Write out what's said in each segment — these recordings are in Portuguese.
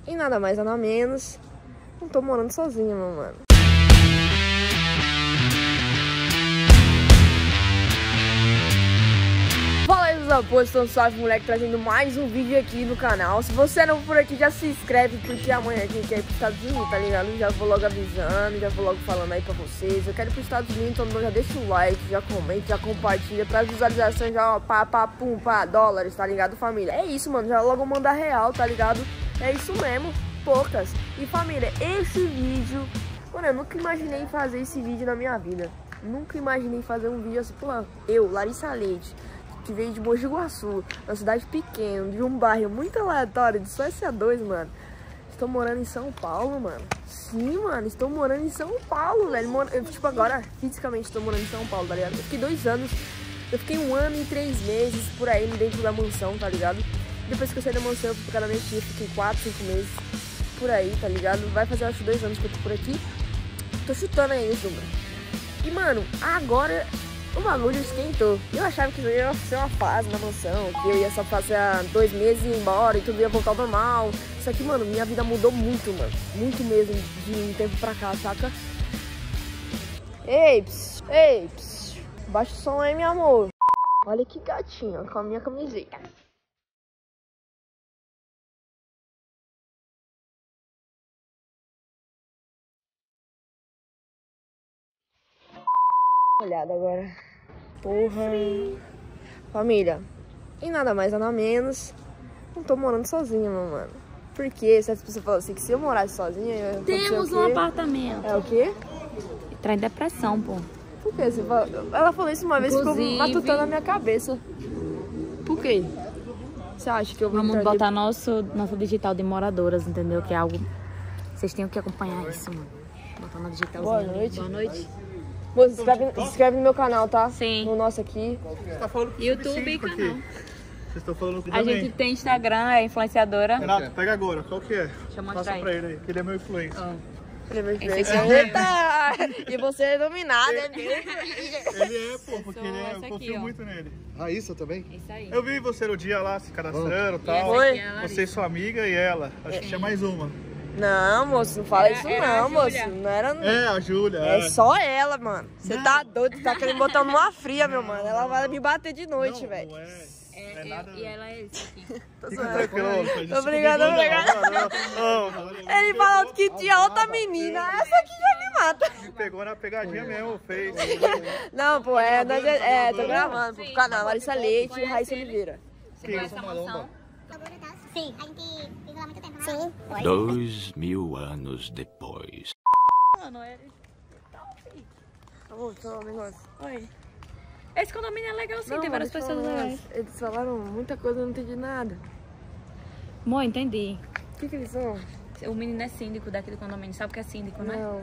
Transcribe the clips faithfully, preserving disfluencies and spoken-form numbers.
E nada mais, nada menos. Não tô morando sozinha, meu mano. Fala aí, meus apoios, estão suave, moleque, trazendo mais um vídeo aqui no canal. Se você é novo por aqui, já se inscreve, porque amanhã a gente quer ir pros Estados Unidos, tá ligado? Já vou logo avisando, já vou logo falando aí pra vocês. Eu quero ir pros Estados Unidos, então já deixa o like, já comenta, já compartilha. Pra visualizações, já ó, pá, pá, pum, pá, dólares, tá ligado, família? É isso, mano, já logo manda real, tá ligado? É isso mesmo, poucas. E família, esse vídeo, mano, eu nunca imaginei fazer esse vídeo na minha vida. Nunca imaginei fazer um vídeo assim, pô, eu, Larissa Leite, que veio de Mogi Guaçu, uma cidade pequena, de um bairro muito aleatório, de Suécia dois, mano. Estou morando em São Paulo, mano. Sim, mano, estou morando em São Paulo, velho. Eu, tipo, agora, fisicamente, estou morando em São Paulo, tá ligado? Eu fiquei dois anos, eu fiquei um ano e três meses por aí dentro da mansão, tá ligado? Depois que eu saí da mansão, eu fui pra casa da minha tia, fiquei quatro, cinco meses por aí, tá ligado? Vai fazer, acho, dois anos que eu tô por aqui. Tô chutando aí esse número. E, mano, agora o bagulho esquentou. Eu achava que ia ser uma fase na mansão, que eu ia só passar dois meses e ir embora e tudo ia voltar ao normal. Só que, mano, minha vida mudou muito, mano. Muito mesmo, de um tempo pra cá, saca? Ei, ps, ei, ps. Baixa o som aí, meu amor. Olha que gatinho, com a minha camiseta. Olhada agora. Porra. Família, e nada mais, nada menos. Não tô morando sozinha, meu mano. Porque certas pessoas falam assim que se eu morasse sozinha, eu temos um apartamento. É o quê? Traz depressão, pô. Por quê? Você fala... Ela falou isso uma vez e ficou matutando na minha cabeça. Por quê? Você acha que eu vou Vamos botar aqui... nosso, nosso digital de moradoras, entendeu? Que é algo... Vocês têm que acompanhar isso, mano. Botar no digitalzinho. Boa noite. Boa noite. Moça, se inscreve, se inscreve no meu canal, tá? Sim. No nosso aqui. Você tá falando YouTube e canal. Vocês estão falando A gente tem Instagram, é influenciadora. Renato, pega agora. Qual que é? Deixa eu mostrar Passa aí. pra ele aí, que ele é meu influencer. Oh. Ele é meu influencer. Eita! E você é dominada, é mesmo? Ele é, pô, porque ele é, eu aqui, confio ó. muito nele. Raíssa também? Isso aí. Eu vi você no dia lá, se cadastrando e tal. Oi. Você e sua amiga e ela. Acho que tinha mais uma. Não, moço, não fala Era- isso era não, a moço. Júlia. Não era... É, a Júlia. É só ela, mano. Você tá doido, tá querendo botar numa fria, meu mano. Ela vai me bater de noite, velho. Não é. É, É eu- nada. e ela é esse aqui. Tô Fica zoando. tranquilo, não faz isso Obrigada, comigo, obrigada. não. Não, não. Ele falou que tinha outra menina. Essa aqui já me mata. Me pegou na pegadinha mesmo, fez. Não, pô, é, nós é, é, tô gravando pro canal Larissa Leite e Raíssa Oliveira. Você conhece a mansão? Sim, a gente viveu lá muito tempo, né? Sim. Foi. Dois mil anos depois. Mano, é... Tá bom, deixa eu falar um negócio. Oi. Esse condomínio é legal sim, Não, tem várias deixa eu pessoas falar um legais. negócio. Eles falaram muita coisa, eu não entendi nada. Amor, entendi. O que que eles são? O menino é síndico daquele condomínio, sabe o que é síndico, né? Não.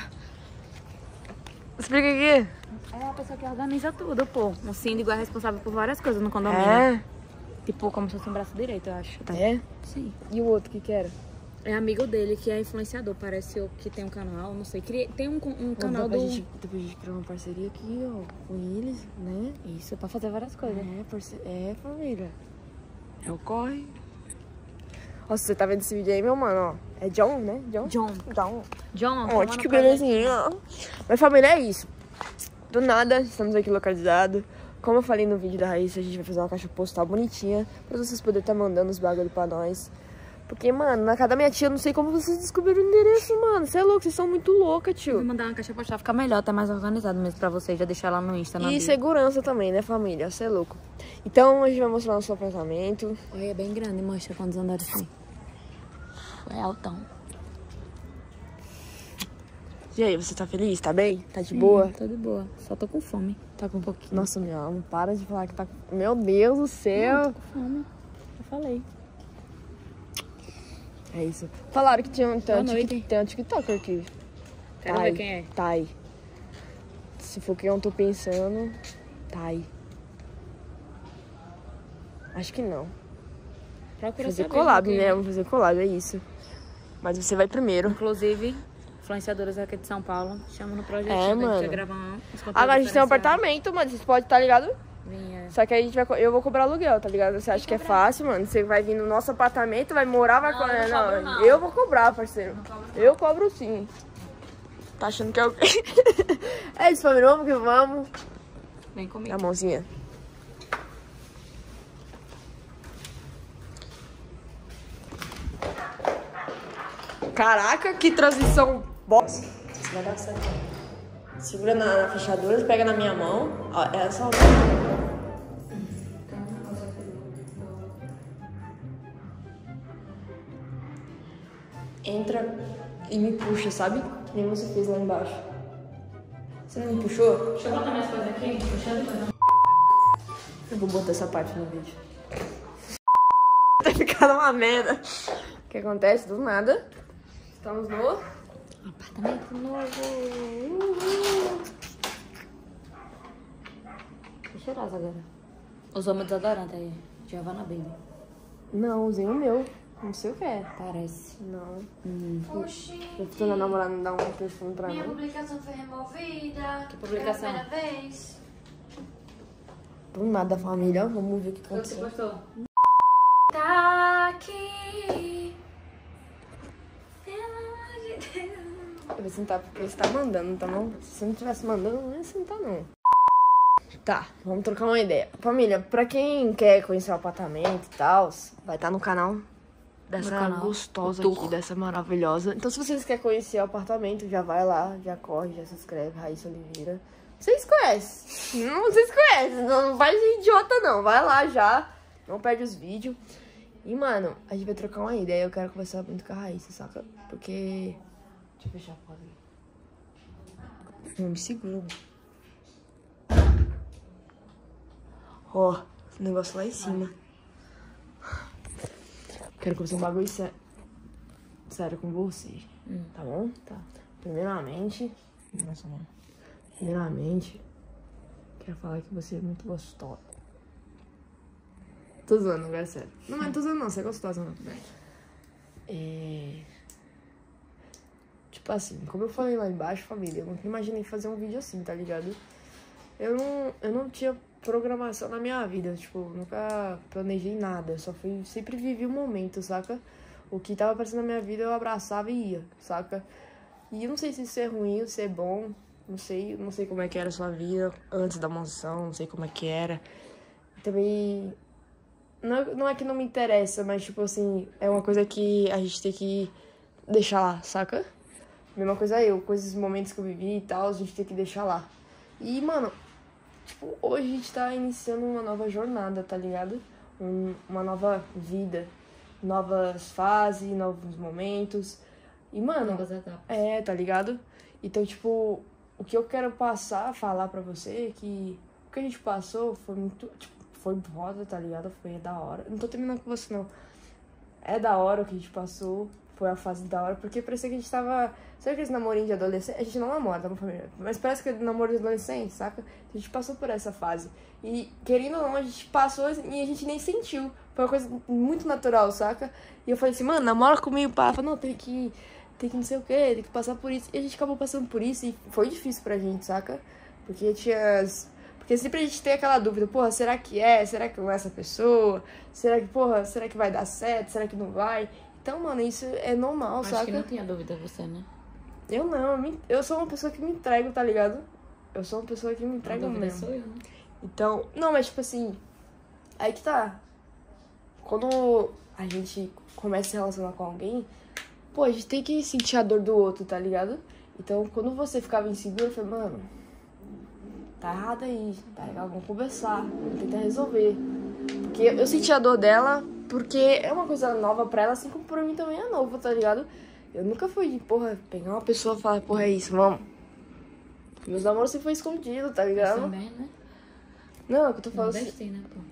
Explica aqui. É a pessoa que organiza tudo, pô. O síndico é responsável por várias coisas no condomínio. É? Tipo, como se fosse um braço direito, eu acho. É? Sim. E o outro, o que que era? É amigo dele, que é influenciador, parece eu que tem um canal, não sei. Cria- Tem um, um canal do... Depois a, gente, depois a gente criou uma parceria aqui, ó, com eles, né? Isso, pra fazer várias coisas. É, parce... é família. É o corre. Nossa, você tá vendo esse vídeo aí, meu mano, ó. É John, né? John? John. John. John, Ó, que belezinha. Mas família, é isso. Do nada, estamos aqui localizados. Como eu falei no vídeo da Raíssa, a gente vai fazer uma caixa postal bonitinha pra vocês poderem estar mandando os bagulho pra nós. Porque, mano, na casa da minha tia, eu não sei como vocês descobriram o endereço, mano. Você é louco, vocês são muito louca, Eu vou tio. mandar uma caixa postal, ficar melhor, tá mais organizado mesmo pra vocês, já deixar lá no Insta, na E bio. segurança também, né, família? Você é louco. Então, a gente vai mostrar nosso apartamento. Olha, é bem grande, mostra quantos andares tem. É altão. E aí, você tá feliz? Tá bem? Tá de boa? Tô de boa, só tô com fome. Tá com um pouquinho. Nossa, minha alma, para de falar que tá... Meu Deus do céu. Tô com fome, eu falei. É isso. Falaram que tinha um, tem, um Boa tic- noite. tem um TikToker aqui. Quero ver quem é. Tá aí. Se for quem eu tô pensando, tá aí. Acho que não. Procura Fazer saber collab, quem né? é. Vamos fazer collab, é isso. Mas você vai primeiro. Inclusive, influenciadoras aqui de São Paulo, chama no projetinho É, que a gente mano. vai gravar uns conteúdos Agora a gente tem um diferenciados. apartamento, mas vocês podem estar ligados? Vem, é, Só que aí a gente vai, co- eu vou cobrar aluguel, tá ligado? Você acha que é fácil, mano? Você vai vir no nosso apartamento, vai morar, vai... Não, co- eu não cobro, não. eu vou cobrar, parceiro. Eu cobro sim. Tá achando que é o quê? É isso, família, vamos que vamos. Vem comigo. A mãozinha. Caraca, que transição bosta. Isso vai dar certo. Segura na, na fechadura, pega na minha mão. Ó, é só. Entra e me puxa, sabe? Que nem você fez lá embaixo. Você não me puxou? Deixa eu botar minhas coisas aqui. Puxando. Eu vou botar essa parte no vídeo. Tá ficando uma merda. O que acontece? Do nada. Estamos no Apartamento novo. Que cheirosa agora. Usou meu desodorante aí. Giovanna Baby. Não, usei o meu. Não sei o que é. Parece. Não. Hum. Eu tô tentando namorar não dar um perfume pra Minha mim. publicação foi removida. Que publicação? Pela primeira vez. Do nada, família. Vamos ver o que Foi o que você aconteceu. postou? Tá aqui. Pelo amor de Deus. Eu vou sentar porque você tá mandando, tá bom? Se você não tivesse mandando, não ia sentar, não. Tá, vamos trocar uma ideia. Família, pra quem quer conhecer o apartamento e tal, vai estar no canal dessa No canal, gostosa o aqui, tour. dessa maravilhosa. Então, se vocês querem conhecer o apartamento, já vai lá, já corre, já se inscreve, Raíssa Oliveira. Vocês conhecem? Não, vocês conhecem, não, não faz idiota não. Vai lá já, não perde os vídeos. E, mano, a gente vai trocar uma ideia. Eu quero conversar muito com a Raíssa, saca? Porque... Deixa eu fechar a porta aqui. Não me segura. Ó, o negócio lá em cima. Quero conversar um bagulho sé- sério com você. Hum. Tá bom? Tá. Primeiramente... Nossa, mano. Primeiramente, quero falar que você é muito gostosa. Tô zoando, agora é sério. Não, mas não tô zoando não, você é gostosa, não. É... Tipo assim, como eu falei lá embaixo, família, eu nunca imaginei fazer um vídeo assim, tá ligado? Eu não, eu não tinha programação na minha vida, tipo, nunca planejei nada. Eu só fui, sempre vivi o momento, saca? O que tava aparecendo na minha vida eu abraçava e ia, saca? E eu não sei se isso é ruim ou se é bom. Não sei, não sei como é que era a sua vida antes da mansão, não sei como é que era. Também, não, é- não é que não me interessa, mas tipo assim, é uma coisa que a gente tem que deixar lá, saca? Mesma coisa eu, coisas, momentos que eu vivi e tal, a gente tem que deixar lá. E, mano, tipo, hoje a gente tá iniciando uma nova jornada, tá ligado? Um- uma nova vida, novas fases, novos momentos. E, mano, Novas etapas. é, tá ligado? Então, tipo, o que eu quero passar, falar pra você é que o que a gente passou foi muito, tipo, foi foda, tá ligado? Foi da hora. Não tô terminando com você, não. É da hora o que a gente passou, foi a fase da hora, porque parecia que a gente tava... Sabe aqueles namorinhos de adolescente? A gente não namora, tá, minha família? Mas parece que é namoro de adolescente, saca? A gente passou por essa fase. E, querendo ou não, a gente passou e a gente nem sentiu. Foi uma coisa muito natural, saca? E eu falei assim, mano, namora comigo, pá. Falei, não, tem que... Tem que não sei o que, tem que passar por isso. E a gente acabou passando por isso e foi difícil pra gente, saca? Porque tinha... as- Porque sempre a gente tem aquela dúvida, porra, será que é? Será que não é essa pessoa? Será que, porra, será que vai dar certo? Será que não vai? Então, mano, isso é normal, Acho saca? que não tinha dúvida você, né? Eu não, eu, me- eu sou uma pessoa que me entrego, tá ligado? Eu sou uma pessoa que me A entrega dúvida mesmo. sou eu, né? Então, não, mas tipo assim, aí que tá. Quando a gente começa a se relacionar com alguém, pô, a gente tem que sentir a dor do outro, tá ligado? Então, quando você ficava inseguro, eu falei, mano, tá errado aí, tá legal, vamos conversar, vamos tentar resolver. Porque eu senti a dor dela, porque é uma coisa nova pra ela, assim como pra mim também é novo, tá ligado? Eu nunca fui de, porra, pegar uma pessoa e falar, porra, é isso, vamos. Meus namoros sempre foi escondido, tá Mas ligado? também, né? Não, é o que eu tô Não falando deve assim. ter, né, pô?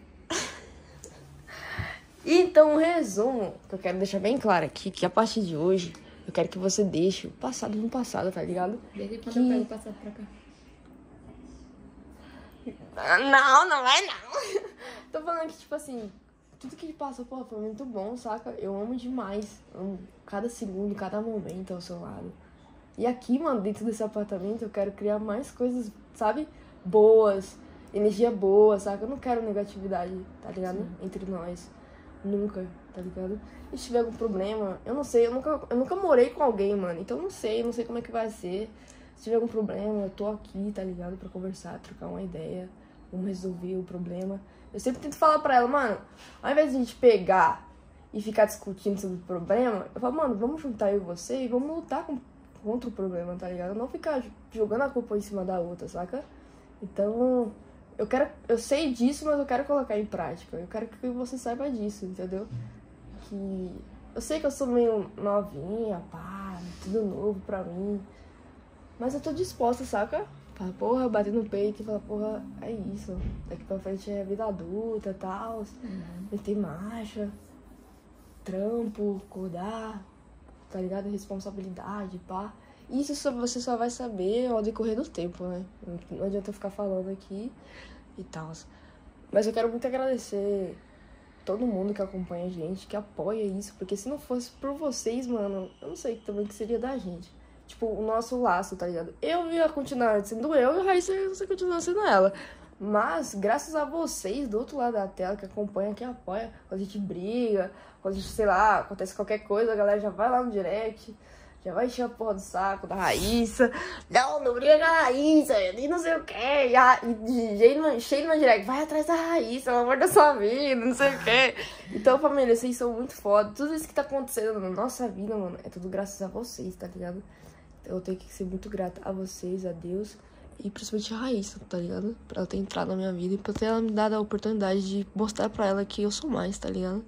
Então, um resumo que eu quero deixar bem claro aqui, que a partir de hoje, eu quero que você deixe o passado no passado, tá ligado? Desde quando Que- eu pego o passado pra cá. Não, não vai não. Tô falando que, tipo assim, tudo que passou, pô, foi muito bom, saca? Eu amo demais. Amo cada segundo, cada momento ao seu lado. E aqui, mano, dentro desse apartamento, eu quero criar mais coisas, sabe? Boas. energia boa, saca? Eu não quero negatividade, tá ligado? Sim. Entre nós. Nunca, tá ligado? E se tiver algum problema, eu não sei, eu nunca, eu nunca morei com alguém, mano. Então eu não sei, eu não sei como é que vai ser. Se tiver algum problema, eu tô aqui, tá ligado? Pra conversar, trocar uma ideia. Vamos resolver o problema. Eu sempre tento falar pra ela, mano, ao invés de a gente pegar e ficar discutindo sobre o problema, eu falo, mano, vamos juntar eu e você e vamos lutar com, contra o problema, tá ligado? Não ficar jogando a culpa em cima da outra, saca? Então, eu quero, eu sei disso, mas eu quero colocar em prática. Eu quero que você saiba disso, entendeu? Que eu sei que eu sou meio novinha, pá, tudo novo pra mim. Mas eu tô disposta, saca? Fala, porra, bater no peito e falar, porra, é isso. Daqui pra frente é vida adulta e tal. Uhum. Meter marcha, trampo, acordar, tá ligado? Responsabilidade, pá. Isso só, você só vai saber ao decorrer do tempo, né? Não adianta eu ficar falando aqui e tal. Mas eu quero muito agradecer todo mundo que acompanha a gente, que apoia isso. Porque se não fosse por vocês, mano, eu não sei também o que seria da gente. Tipo, o nosso laço, tá ligado? Eu ia continuar sendo eu e a Raíssa ia continuar sendo ela. Mas, graças a vocês do outro lado da tela, que acompanham, que apoiam, quando a gente briga, quando a gente, sei lá, acontece qualquer coisa, a galera já vai lá no direct, já vai encher a porra do saco da Raíssa. Não, não briga com a Raíssa, e não sei o quê. E, a, e cheio, cheio no direct, vai atrás da Raíssa, pelo amor da sua vida, não sei o quê. Então, família, vocês são muito foda. Tudo isso que tá acontecendo na nossa vida, mano, é tudo graças a vocês, tá ligado? Eu tenho que ser muito grata a vocês, a Deus e principalmente a Raíssa, tá ligado? Pra ela ter entrado na minha vida e pra ter ela me dado a oportunidade de mostrar pra ela que eu sou mais, tá ligado?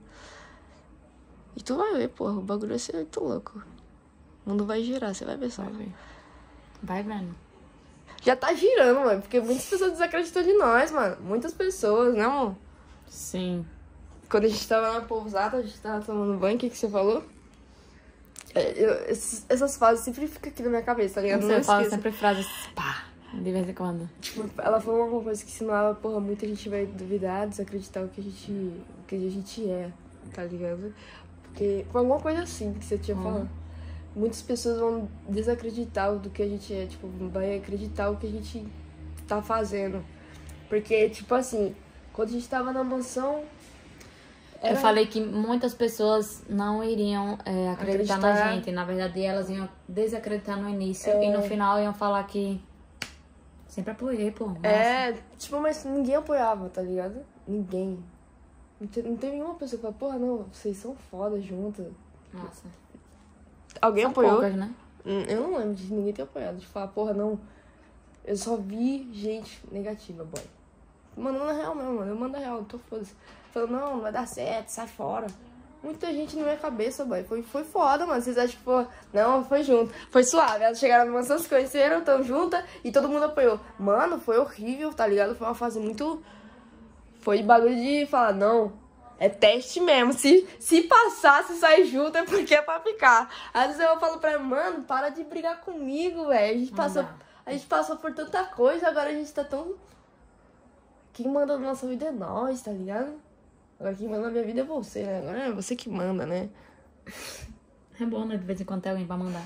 E tu vai ver, porra, o bagulho vai ser muito louco. O mundo vai girar, você vai ver só. Vai ver. Vai vendo. Já tá girando, mano, porque muitas pessoas desacreditam de nós, mano. Muitas pessoas, né, amor? Sim. Quando a gente tava na pousada, a gente tava tomando banho, o que que você falou? Eu, essas fases sempre ficam aqui na minha cabeça, tá ligado? Você fala sempre frases pá, de vez em quando. Tipo, ela falou uma coisa que ensinava, porra, muita gente vai duvidar, desacreditar o que a gente, o que a gente é, tá ligado? Porque foi alguma coisa assim que você tinha uhum. falado. Muitas pessoas vão desacreditar do que a gente é, tipo, vai acreditar o que a gente tá fazendo. Porque, tipo assim, quando a gente tava na mansão... Era... Eu falei que muitas pessoas não iriam é, acreditar, acreditar na gente. Na verdade, elas iam desacreditar no início. É... E no final iam falar que... Sempre apoiei, pô. Nossa. É, tipo, mas ninguém apoiava, tá ligado? Ninguém. Não, te, não teve nenhuma pessoa que falou, porra, não, vocês são foda juntas. Nossa. Alguém são apoiou? Poucas, né? Eu não lembro de ninguém ter apoiado. De falar, porra, não. Eu só vi gente negativa, boy. Mandando na real mesmo, mano. Eu mando a real, não tô foda-se. Falando, não, não vai dar certo, sai fora. Muita gente na minha cabeça, boy. Foi, foi foda, mano. Vocês acham que foi... Não, foi junto. Foi suave. Elas chegaram no mansão, se conheceram, tão juntas e todo mundo apoiou. Mano, foi horrível, tá ligado? Foi uma fase muito... Foi bagulho de falar, não, é teste mesmo. Se, se passar, se sair junto, é porque é pra ficar. Às vezes eu falo pra ela, mano, para de brigar comigo, velho. A gente passou... A gente passou por tanta coisa, agora a gente tá tão... Quem manda na nossa vida é nós, tá ligado? Agora quem manda na minha vida é você, né? Agora é você que manda, né? É bom, né? De vez em quando tem alguém pra mandar.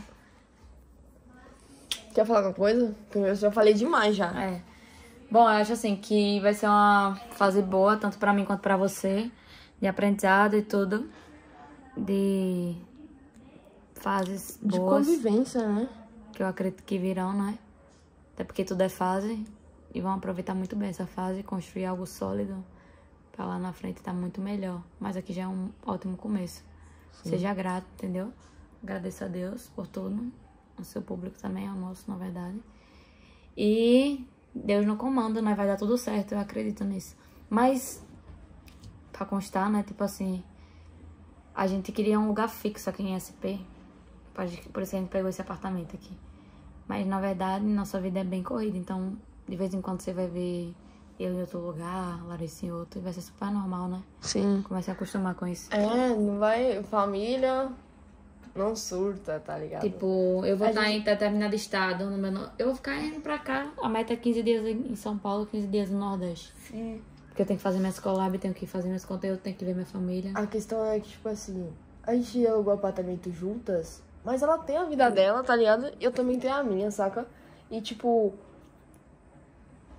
Quer falar alguma coisa? Porque eu já falei demais já. É. Bom, eu acho assim que vai ser uma fase boa, tanto pra mim quanto pra você. De aprendizado e tudo. De fases boas. De convivência, né? Que eu acredito que virão, né? Até porque tudo é fase. E vão aproveitar muito bem essa fase e construir algo sólido pra lá na frente estar muito melhor. Mas aqui já é um ótimo começo. Sim. Seja grato, entendeu? Agradeço a Deus por tudo. O seu público também é o nosso, na verdade. E Deus no comando, né? Vai dar tudo certo, eu acredito nisso. Mas, pra constar, né? Tipo assim, a gente queria um lugar fixo aqui em S P. Por isso que a gente pegou esse apartamento aqui. Mas, na verdade, nossa vida é bem corrida. Então, de vez em quando você vai ver eu em outro lugar, Larissa em outro. E vai ser super normal, né? Sim. Começa a acostumar com isso. É, não vai... Família não surta, tá ligado? Tipo, eu vou A estar gente... em determinado estado. No meu... Eu vou ficar indo pra cá. A meta é quinze dias em São Paulo, quinze dias no Nordeste. Sim. Porque eu tenho que fazer minhas collabs, tenho que fazer meus conteúdos, tenho que ver minha família. A questão é que, tipo assim, a gente alugou apartamento juntas, mas ela tem a vida dela, tá ligado? Eu também tenho a minha, saca? E, tipo...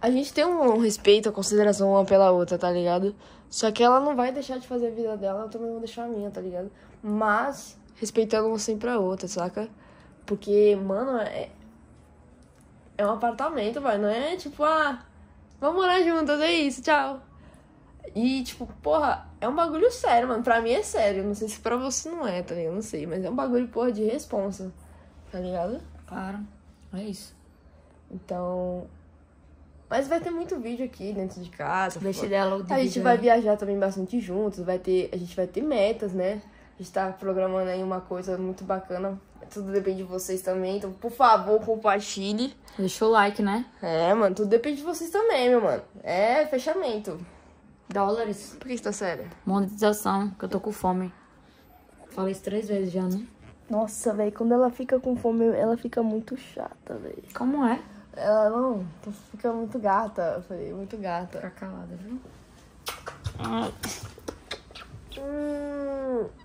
A gente tem um respeito, a consideração uma pela outra, tá ligado? Só que ela não vai deixar de fazer a vida dela, eu também vou deixar a minha, tá ligado? Mas respeitando uma sempre a outra, saca? Porque, mano, é... É um apartamento, vai. Não é tipo, ah, vamos morar juntas, é isso, tchau. E, tipo, porra, é um bagulho sério, mano. Pra mim é sério. Não sei se pra você não é, tá ligado? Não sei. Mas é um bagulho, porra, de responsa. Tá ligado? Claro. É isso. Então... Mas vai ter muito vídeo aqui dentro de casa. Deixa ideia logo de A gente vídeo vai aí. viajar também bastante juntos. Vai ter... A gente vai ter metas, né? A gente tá programando aí uma coisa muito bacana. Tudo depende de vocês também. Então, por favor, compartilhe. Deixa o like, né? É, mano. Tudo depende de vocês também, meu mano. É fechamento. Dólares. Por que você tá sério? Monetização, que eu tô com fome. Falei isso três vezes já, né? Nossa, velho. Quando ela fica com fome, ela fica muito chata, velho. Como é? Ela não... Fica muito gata. Eu falei, muito gata. Fica calada, viu? Hum.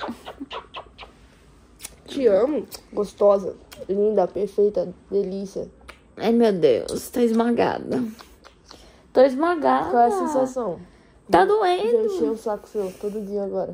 Te amo. Gostosa. Linda, perfeita. Delícia. Ai, meu Deus. Tá esmagada. Tô esmagada. Qual é a sensação? Tá Já doendo. encheu o saco seu todo dia agora.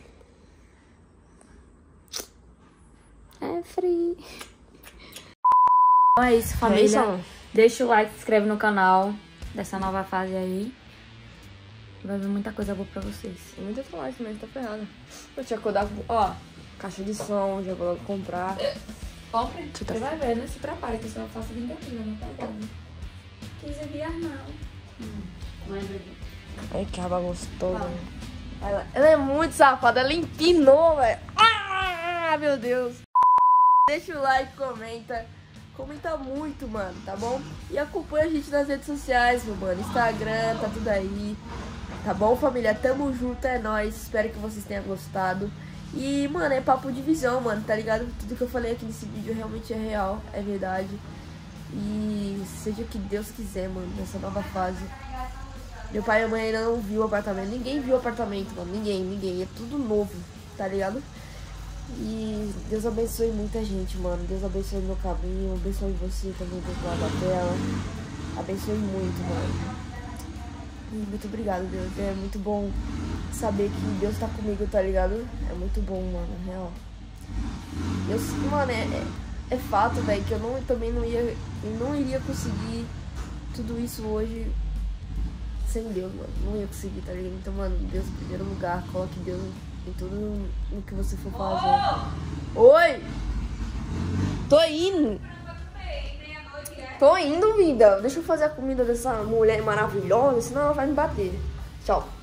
É frio. Então é isso, É família. isso, ó. Deixa o like, se inscreve no canal dessa nova fase aí. Vai vir muita coisa boa pra vocês. Tem muita trollagem também, tá ferrada. Eu te acordar com... Ó, caixa de som, já vou logo comprar. Compre. Você tá- Você vai ver, né? Se prepare, que eu só faço vingativa, não tá dando. quinze dias não. Hum, lembra disso. Ai, que aba gostosa. Ela, ela é muito safada, ela empinou, velho. Ah, meu Deus. Deixa o like, comenta. Comenta muito, mano, tá bom? E acompanha a gente nas redes sociais, meu mano. Instagram, tá tudo aí. Tá bom, família? Tamo junto, é nóis. Espero que vocês tenham gostado. E, mano, é papo de visão, mano, tá ligado? Tudo que eu falei aqui nesse vídeo realmente é real, é verdade. E seja o que Deus quiser, mano, nessa nova fase. Meu pai e minha mãe ainda não viu o apartamento. Ninguém viu o apartamento, mano. Ninguém, ninguém. É tudo novo, tá ligado? E Deus abençoe muita gente, mano. Deus abençoe meu caminho. Abençoe você também do outro lado da tela. Abençoe muito, mano. E muito obrigado, Deus. É muito bom saber que Deus tá comigo, tá ligado? É muito bom, mano, real. Eu, mano, é, é, é fato, velho, que eu não, também não ia, não iria conseguir tudo isso hoje sem Deus, mano. Não ia conseguir, tá ligado? Então, mano, Deus em primeiro lugar. Coloque Deus em tudo no que você for fazer. Oi! Tô indo! Tô indo, vida. Deixa eu fazer a comida dessa mulher maravilhosa, senão ela vai me bater. Tchau.